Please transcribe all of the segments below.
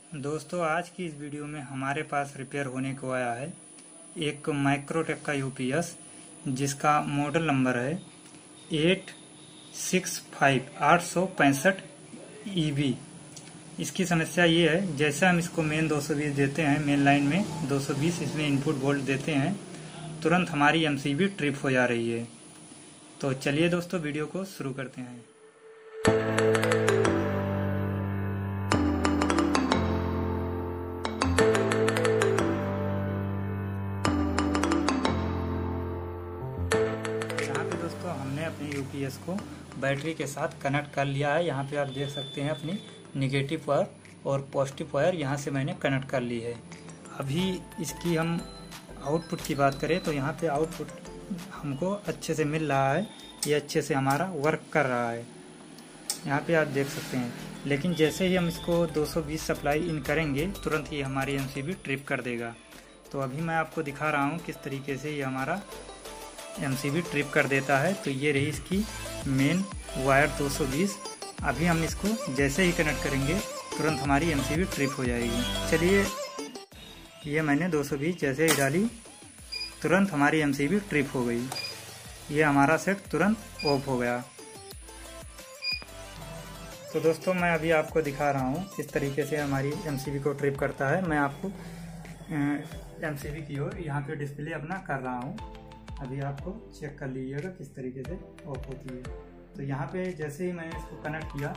दोस्तों आज की इस वीडियो में हमारे पास रिपेयर होने को आया है एक माइक्रोटेक का यूपीएस जिसका मॉडल नंबर है 865 EB। इसकी समस्या ये है, जैसे हम इसको मेन 220 देते हैं, मेन लाइन में 220 इसमें इनपुट वोल्ट देते हैं, तुरंत हमारी एमसीबी ट्रिप हो जा रही है। तो चलिए दोस्तों वीडियो को शुरू करते हैं। हमने अपने यूपीएस को बैटरी के साथ कनेक्ट कर लिया है। यहाँ पे आप देख सकते हैं अपनी निगेटिव वायर और पॉजिटिव वायर यहाँ से मैंने कनेक्ट कर ली है। अभी इसकी हम आउटपुट की बात करें तो यहाँ पे आउटपुट हमको अच्छे से मिल रहा है, ये अच्छे से हमारा वर्क कर रहा है, यहाँ पे आप देख सकते हैं। लेकिन जैसे ही हम इसको 220 सप्लाई इन करेंगे तुरंत ये हमारी एमसीबी ट्रिप कर देगा। तो अभी मैं आपको दिखा रहा हूँ किस तरीके से ये हमारा एमसीबी ट्रिप कर देता है। तो ये रही इसकी मेन वायर 220। अभी हम इसको जैसे ही कनेक्ट करेंगे तुरंत हमारी एमसीबी ट्रिप हो जाएगी। चलिए, ये मैंने 220 जैसे ही डाली तुरंत हमारी एमसीबी ट्रिप हो गई। ये हमारा सेट तुरंत ऑफ हो गया। तो दोस्तों मैं अभी आपको दिखा रहा हूँ किस तरीके से हमारी एमसीबी को ट्रिप करता है। मैं आपको एमसीबी की ओर यहाँ पे डिस्प्ले अपना कर रहा हूँ। अभी आपको चेक कर लीजिएगा किस तरीके से ऑफ होती है। तो यहाँ पे जैसे ही मैंने इसको कनेक्ट किया,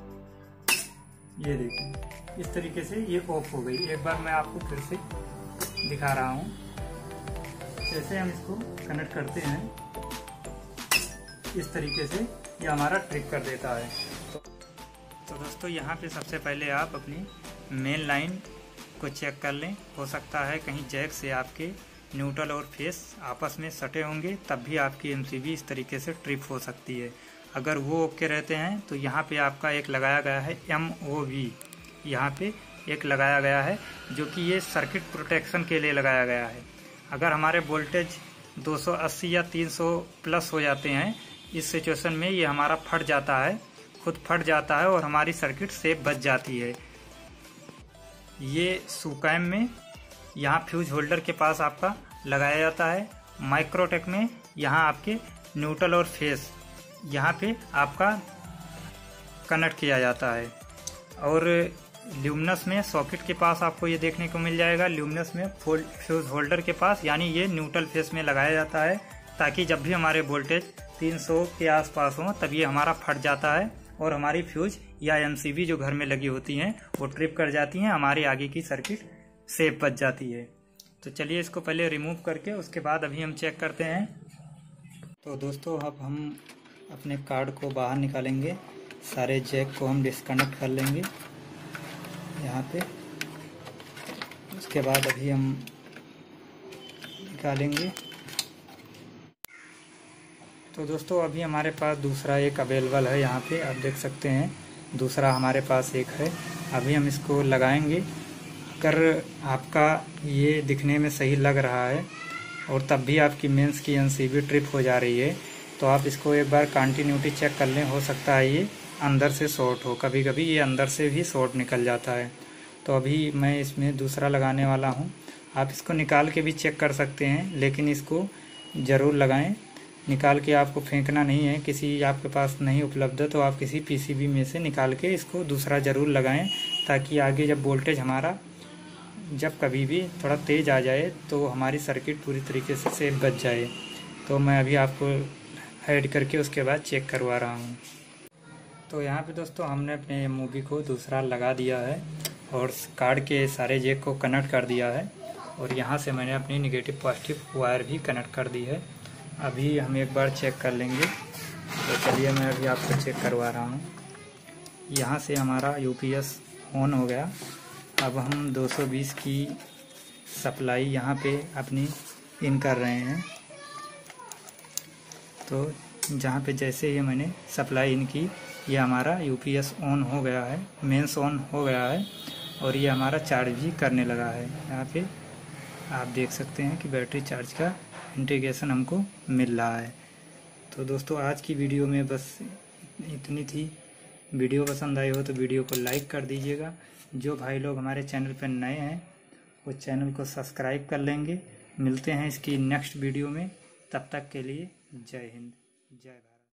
ये देखिए इस तरीके से ये ऑफ हो गई। एक बार मैं आपको फिर से दिखा रहा हूँ। जैसे हम इसको कनेक्ट करते हैं इस तरीके से ये हमारा ट्रिप कर देता है। तो दोस्तों यहाँ पे सबसे पहले आप अपनी मेन लाइन को चेक कर लें। हो सकता है कहीं जैक से आपके न्यूट्रल और फेस आपस में सटे होंगे, तब भी आपकी एमसीबी इस तरीके से ट्रिप हो सकती है। अगर वो ओके रहते हैं तो यहाँ पे आपका एक लगाया गया है MOV, यहाँ पे एक लगाया गया है जो कि ये सर्किट प्रोटेक्शन के लिए लगाया गया है। अगर हमारे वोल्टेज 280 या 300 प्लस हो जाते हैं, इस सिचुएशन में ये हमारा फट जाता है, खुद फट जाता है और हमारी सर्किट सेफ बच जाती है। ये सुकैम में यहाँ फ्यूज होल्डर के पास आपका लगाया जाता है। माइक्रोटेक में यहाँ आपके न्यूट्रल और फेस यहाँ पे आपका कनेक्ट किया जाता है। और ल्यूमिनस में सॉकेट के पास आपको ये देखने को मिल जाएगा। ल्यूमिनस में फ्यूज होल्डर के पास, यानी ये न्यूट्रल फेस में लगाया जाता है, ताकि जब भी हमारे वोल्टेज 300 के आसपास हो तब ये हमारा फट जाता है और हमारी फ्यूज या एमसीबी जो घर में लगी होती हैं वो ट्रिप कर जाती हैं, हमारी आगे की सर्किट सेफ बच जाती है। तो चलिए इसको पहले रिमूव करके उसके बाद अभी हम चेक करते हैं। तो दोस्तों अब हम अपने कार्ड को बाहर निकालेंगे, सारे जैक को हम डिस्कनेक्ट कर लेंगे यहाँ पे। उसके बाद अभी हम निकालेंगे। तो दोस्तों अभी हमारे पास दूसरा एक अवेलेबल है, यहाँ पे आप देख सकते हैं दूसरा हमारे पास एक है। अभी हम इसको लगाएंगे। अगर आपका ये दिखने में सही लग रहा है और तब भी आपकी मेंस की एमसीबी ट्रिप हो जा रही है तो आप इसको एक बार कंटिन्यूटी चेक कर लें। हो सकता है ये अंदर से शॉर्ट हो, कभी कभी ये अंदर से भी शॉर्ट निकल जाता है। तो अभी मैं इसमें दूसरा लगाने वाला हूँ। आप इसको निकाल के भी चेक कर सकते हैं, लेकिन इसको ज़रूर लगाएं। निकाल के आपको फेंकना नहीं है। किसी आपके पास नहीं उपलब्ध तो आप किसी पीसीबी में से निकाल के इसको दूसरा ज़रूर लगाएं, ताकि आगे जब वोल्टेज हमारा जब कभी भी थोड़ा तेज़ आ जाए तो हमारी सर्किट पूरी तरीके से सेफ बच जाए। तो मैं अभी आपको ऐड करके उसके बाद चेक करवा रहा हूँ। तो यहाँ पे दोस्तों हमने अपने मूवी को दूसरा लगा दिया है और कार्ड के सारे जैक को कनेक्ट कर दिया है और यहाँ से मैंने अपनी निगेटिव पॉजिटिव वायर भी कनेक्ट कर दी है। अभी हम एक बार चेक कर लेंगे। तो चलिए मैं अभी आपको चेक करवा रहा हूँ। यहाँ से हमारा यूपीएस ऑन हो गया। अब हम 220 की सप्लाई यहाँ पे अपनी इन कर रहे हैं। तो जहाँ पे जैसे ही मैंने सप्लाई इन की, ये हमारा यूपीएस ऑन हो गया है, मेंस ऑन हो गया है और ये हमारा चार्ज भी करने लगा है। यहाँ पे आप देख सकते हैं कि बैटरी चार्ज का इंडिकेशन हमको मिल रहा है। तो दोस्तों आज की वीडियो में बस इतनी थी। वीडियो पसंद आई हो तो वीडियो को लाइक कर दीजिएगा, जो भाई लोग हमारे चैनल पर नए हैं वो चैनल को सब्सक्राइब कर लेंगे। मिलते हैं इसकी नेक्स्ट वीडियो में, तब तक के लिए जय हिंद, जय भारत।